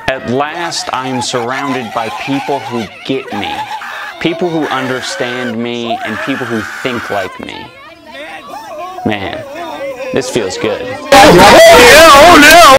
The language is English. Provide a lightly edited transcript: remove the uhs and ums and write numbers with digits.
At last, I am surrounded by people who get me, people who understand me, and people who think like me. Man, this feels good.